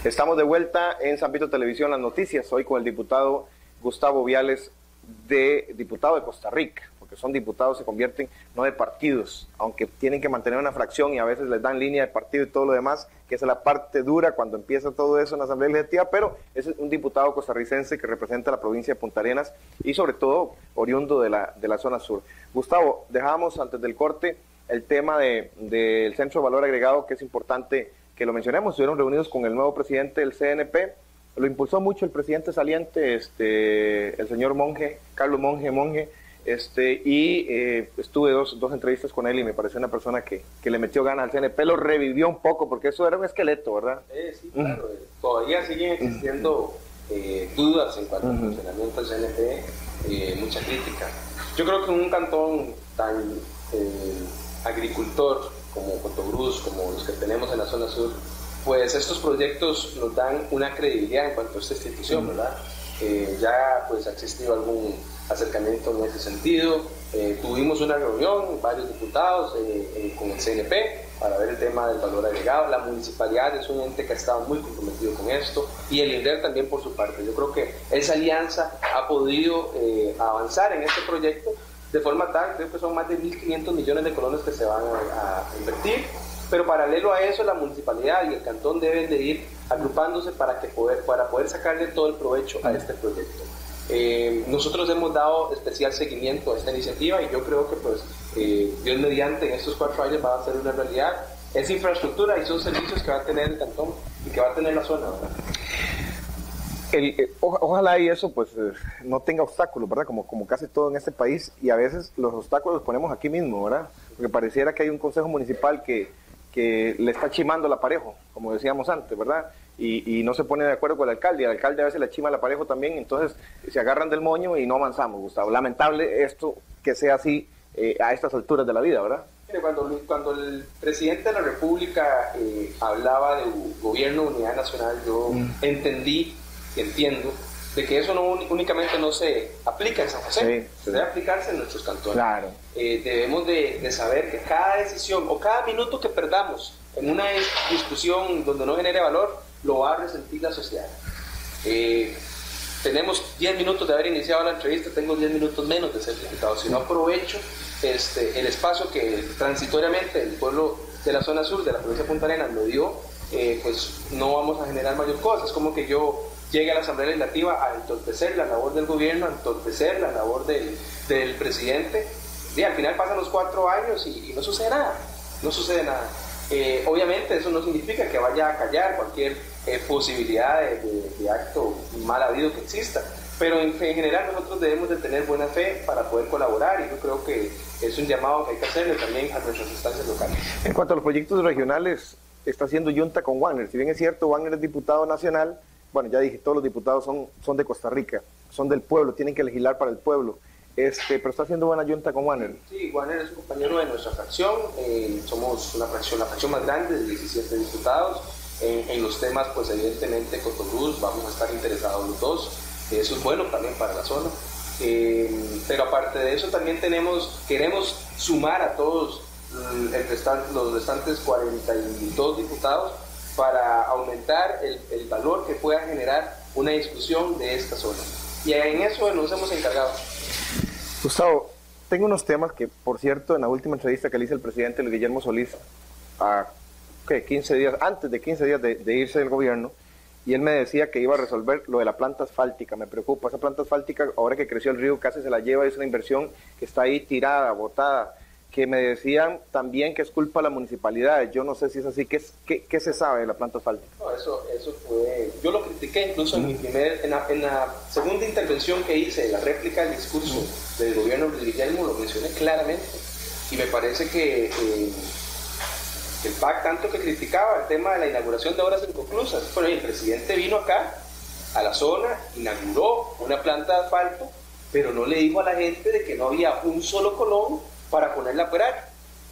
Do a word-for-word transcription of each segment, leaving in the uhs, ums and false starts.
Estamos de vuelta en San Vito Televisión, las noticias, hoy con el diputado Gustavo Viales, de diputado de Costa Rica, porque son diputados, se convierten no de partidos, aunque tienen que mantener una fracción y a veces les dan línea de partido y todo lo demás, que esa es la parte dura cuando empieza todo eso en la Asamblea Legislativa, pero es un diputado costarricense que representa a la provincia de Punta Arenas y sobre todo oriundo de la, de la zona sur. Gustavo, dejamos antes del corte el tema de, del Centro de Valor Agregado, que es importante que lo mencionemos. Estuvieron reunidos con el nuevo presidente del C N P, lo impulsó mucho el presidente saliente, este, el señor Monge, Carlos Monge, Monge, este, y eh, estuve dos, dos entrevistas con él y me pareció una persona que, que le metió ganas al C N P, lo revivió un poco, porque eso era un esqueleto, ¿verdad? Eh, sí, claro, uh-huh. Todavía siguen existiendo eh, dudas en cuanto uh-huh. al funcionamiento del C N P, eh, mucha crítica. Yo creo que en un cantón tan eh, agricultor como Cotobruz, como los que tenemos en la zona sur, pues estos proyectos nos dan una credibilidad en cuanto a esta institución, ¿verdad? Eh, ya pues ha existido algún acercamiento en ese sentido, eh, tuvimos una reunión, varios diputados eh, eh, con el C N P para ver el tema del valor agregado. La municipalidad es un ente que ha estado muy comprometido con esto y el INDER también por su parte. Yo creo que esa alianza ha podido eh, avanzar en este proyecto de forma tal, creo que son más de mil quinientos millones de colones que se van a, a invertir, pero paralelo a eso la municipalidad y el cantón deben de ir agrupándose para, que poder, para poder sacarle todo el provecho a este proyecto. Eh, nosotros hemos dado especial seguimiento a esta iniciativa y yo creo que pues eh, Dios mediante en estos cuatro años va a ser una realidad. Es infraestructura y son servicios que va a tener el cantón y que va a tener la zona, ¿verdad? El, eh, o, ojalá y eso pues eh, no tenga obstáculos, ¿verdad? Como, como casi todo en este país, y a veces los obstáculos los ponemos aquí mismo, ¿verdad? Porque pareciera que hay un consejo municipal que, que le está chimando el aparejo, como decíamos antes, ¿verdad? Y, y no se pone de acuerdo con el alcalde, y el alcalde a veces le chima el aparejo también, entonces se agarran del moño y no avanzamos, Gustavo. Lamentable esto que sea así eh, a estas alturas de la vida, ¿verdad? Cuando, cuando el presidente de la República eh, hablaba de gobierno de unidad nacional, yo mm. entendí entiendo de que eso no únicamente no se aplica en San José, sí, sí. debe aplicarse en nuestros cantones. Claro. Eh, debemos de, de saber que cada decisión o cada minuto que perdamos en una discusión donde no genere valor, lo va a resentir la sociedad. Eh, tenemos diez minutos de haber iniciado la entrevista, tengo diez minutos menos de ser diputado. Si no aprovecho este, el espacio que transitoriamente el pueblo de la zona sur, de la provincia de Punta Arenas, me dio, eh, pues no vamos a generar mayor cosa. Es como que yo llegue a la Asamblea Legislativa a entorpecer la labor del gobierno, a entorpecer la labor del, del presidente, y al final pasan los cuatro años y, y no sucede nada, no sucede nada. Eh, obviamente eso no significa que vaya a callar cualquier eh, posibilidad de, de, de acto mal habido que exista, pero en, en general nosotros debemos de tener buena fe para poder colaborar, y yo creo que es un llamado que hay que hacerle también a nuestras instancias locales. En cuanto a los proyectos regionales, está haciendo yunta con Wagner. Si bien es cierto, Wagner es diputado nacional, bueno, ya dije, todos los diputados son, son de Costa Rica, son del pueblo, tienen que legislar para el pueblo, este, pero está haciendo buena yunta con Wagner. Sí, Wagner es un compañero de nuestra fracción, eh, somos una fracción, la fracción más grande de diecisiete diputados, en, en los temas, pues evidentemente Cotobruz, vamos a estar interesados los dos, eso es bueno también para la zona, eh, pero aparte de eso también tenemos, queremos sumar a todos el restant, los restantes cuarenta y dos diputados, para aumentar el, el valor que pueda generar una discusión de esta zona. Y en eso nos hemos encargado. Gustavo, tengo unos temas que, por cierto, en la última entrevista que le hice al presidente Luis Guillermo Solís, a ¿qué? quince días, antes de quince días de, de irse del gobierno, y él me decía que iba a resolver lo de la planta asfáltica. Me preocupa, esa planta asfáltica, ahora que creció el río, casi se la lleva, es una inversión que está ahí tirada, botada, que me decían también que es culpa de la municipalidad. Yo no sé si es así. ¿Qué, qué, qué se sabe de la planta asfáltica? No, eso, eso fue... Yo lo critiqué incluso en mi primer... En la, en la segunda intervención que hice, la réplica del discurso uh-huh. del gobierno de Guillermo, lo mencioné claramente. Y me parece que eh, el P A C tanto que criticaba el tema de la inauguración de obras inconclusas. Bueno, el presidente vino acá, a la zona, inauguró una planta de asfalto, pero no le dijo a la gente de que no había un solo colón para ponerla a operar.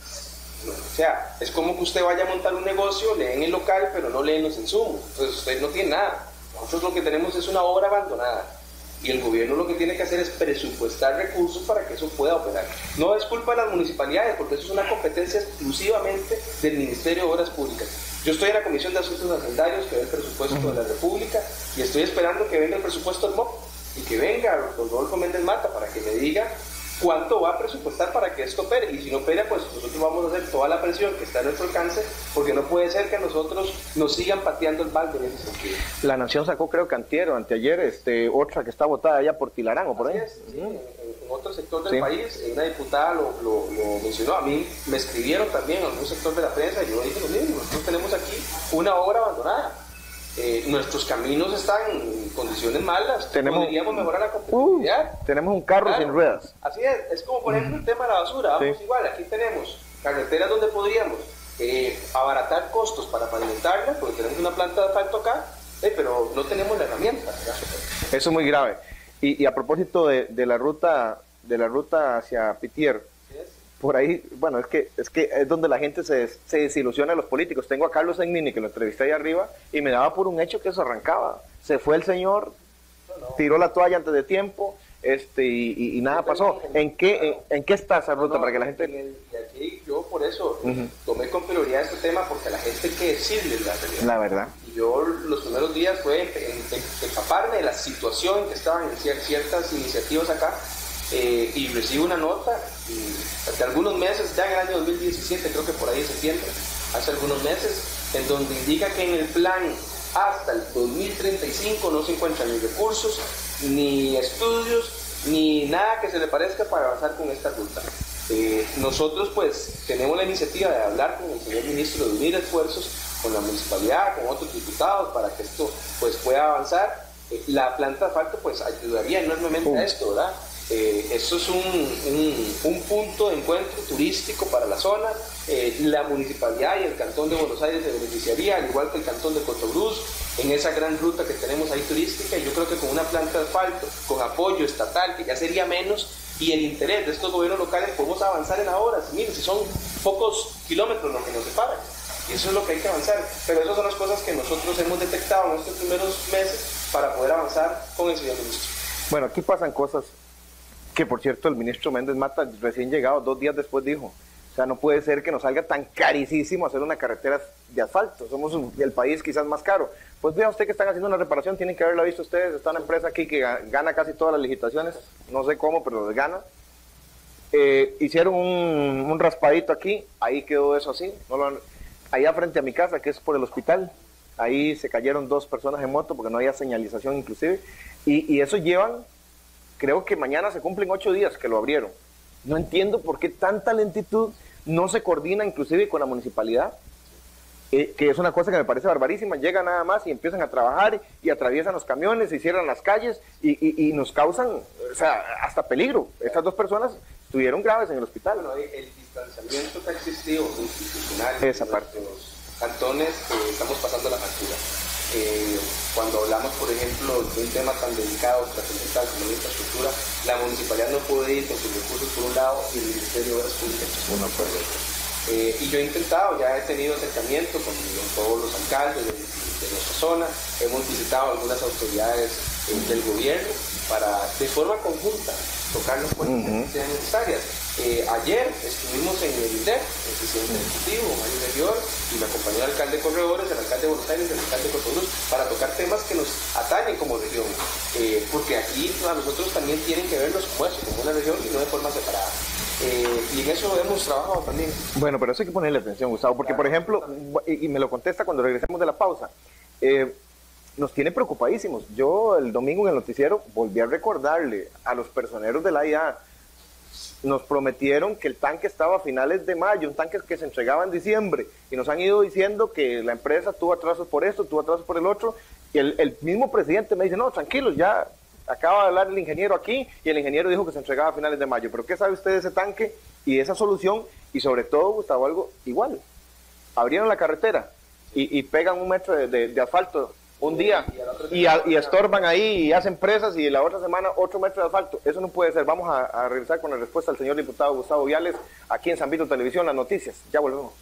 O sea, es como que usted vaya a montar un negocio, leen el local, pero no leen los insumos. Entonces usted no tiene nada. Nosotros lo que tenemos es una obra abandonada. Y el gobierno lo que tiene que hacer es presupuestar recursos para que eso pueda operar. No es culpa de las municipalidades, porque eso es una competencia exclusivamente del Ministerio de Obras Públicas. Yo estoy en la Comisión de Asuntos Hacendarios, que ve el presupuesto uh-huh. de la República, y estoy esperando que venga el presupuesto del M O P y que venga don Rodolfo Méndez Mata para que me diga cuánto va a presupuestar para que esto opere, y si no opera, pues nosotros vamos a hacer toda la presión que está a nuestro alcance, porque no puede ser que nosotros nos sigan pateando el balde en ese sentido. La Nación sacó, creo que antier o anteayer, este, otra que está votada allá por Tilarán o por ahí. Es, sí, en, en otro sector del sí. país, una diputada lo, lo, lo mencionó, a mí me escribieron también en algún sector de la prensa, y yo dije lo mismo, nosotros tenemos aquí una obra abandonada. Eh, nuestros caminos están en condiciones malas, tenemos, podríamos mejorar la competitividad. Uh, tenemos un carro claro, sin ruedas. Así es, es como por ejemplo el tema de la basura, vamos sí. igual, aquí tenemos carreteras donde podríamos eh, abaratar costos para pavimentarla, porque tenemos una planta de asfalto acá, eh, pero no tenemos la herramienta. ¿verdad? Eso es muy grave. Y, y a propósito de, de la ruta de la ruta hacia Pitier, por ahí, bueno, es que es que es donde la gente se, se desilusiona de los políticos. Tengo a Carlos Engnini, que lo entrevisté ahí arriba, y me daba por un hecho que eso arrancaba. Se fue el señor, no, no. tiró la toalla antes de tiempo, este y, y, y nada pasó. ¿En qué, en, en qué está esa ruta no, no, para que la gente...? El, y aquí yo por eso uh-huh. tomé con prioridad este tema, porque a la gente hay que decirle la realidad. La verdad. Y yo los primeros días fue empaparme de la situación en que estaban en ciertas iniciativas acá, eh, y recibo una nota y hace algunos meses, ya en el año dos mil diecisiete, creo que por ahí en septiembre, hace algunos meses, en donde indica que en el plan hasta el dos mil treinta y cinco no se encuentran ni recursos, ni estudios, ni nada que se le parezca para avanzar con esta ruta. Eh, nosotros pues tenemos la iniciativa de hablar con el señor ministro, de unir esfuerzos con la municipalidad, con otros diputados, para que esto pues pueda avanzar. Eh, la planta de asfalto pues ayudaría enormemente uh. a esto, ¿verdad? Eh, eso es un, un, un punto de encuentro turístico para la zona. Eh, la municipalidad y el Cantón de Buenos Aires se beneficiaría, al igual que el Cantón de Cotobruz, en esa gran ruta que tenemos ahí turística. Y yo creo que con una planta de asfalto, con apoyo estatal, que ya sería menos, y el interés de estos gobiernos locales, podemos avanzar en horas. Miren, si son pocos kilómetros los que nos separan, y eso es lo que hay que avanzar. Pero esas son las cosas que nosotros hemos detectado en estos primeros meses para poder avanzar con el señor ministro. Bueno, aquí pasan cosas que, por cierto, el ministro Méndez Mata, recién llegado, dos días después dijo, o sea, no puede ser que nos salga tan carísimo hacer una carretera de asfalto, somos un, el país quizás más caro. Pues vea usted que están haciendo una reparación, tienen que haberla visto ustedes, está una empresa aquí que gana casi todas las licitaciones, no sé cómo, pero les gana. Eh, hicieron un, un raspadito aquí, ahí quedó eso así, no lo han, allá frente a mi casa, que es por el hospital, ahí se cayeron dos personas en moto porque no había señalización inclusive, y, y eso llevan... Creo que mañana se cumplen ocho días que lo abrieron. No entiendo por qué tanta lentitud, no se coordina inclusive con la municipalidad, eh, que es una cosa que me parece barbarísima. Llegan nada más y empiezan a trabajar y atraviesan los camiones y cierran las calles y, y, y nos causan, o sea, hasta peligro. Estas dos personas estuvieron graves en el hospital. Bueno, el distanciamiento que ha existido institucional esa parte. De los cantones, eh, estamos pasando la factura. Eh, cuando hablamos, por ejemplo, de un tema tan delicado, trascendental como la infraestructura, la municipalidad no puede ir con sus recursos por un lado y el Ministerio de Obras Públicas por otro. Eh, y yo he intentado, ya he tenido acercamiento con todos los alcaldes de, de nuestra zona, hemos visitado algunas autoridades eh, del gobierno para, de forma conjunta, tocar las puertas uh-huh. que sean necesarias. Eh, ayer estuvimos en el I N D E C, el presidente ejecutivo, Mario Legior, y me acompañó el alcalde de Corredores, el alcalde de Buenos Aires, el alcalde de Cotobruz, para tocar temas que nos atañen como región, eh, porque aquí a nosotros también tienen que vernos como eso, como una región y no de forma separada. Eh, y en eso hemos trabajado también. Bueno, pero eso hay que ponerle atención, Gustavo, porque claro, por ejemplo, y, y me lo contesta cuando regresemos de la pausa, eh, nos tiene preocupadísimos. Yo el domingo en el noticiero volví a recordarle a los personeros de la I A, nos prometieron que el tanque estaba a finales de mayo, un tanque que se entregaba en diciembre, y nos han ido diciendo que la empresa tuvo atrasos por esto, tuvo atrasos por el otro, y el, el mismo presidente me dice, no, tranquilos, ya acaba de hablar el ingeniero aquí, y el ingeniero dijo que se entregaba a finales de mayo. Pero ¿qué sabe usted de ese tanque y de esa solución? Y sobre todo, Gustavo, algo igual, abrieron la carretera y, y pegan un metro de, de, de asfalto un día y, a, y estorban ahí y hacen presas, y la otra semana otro metro de asfalto. Eso no puede ser. Vamos a, a regresar con la respuesta al señor diputado Gustavo Viales aquí en San Vito Televisión, las noticias. Ya volvemos.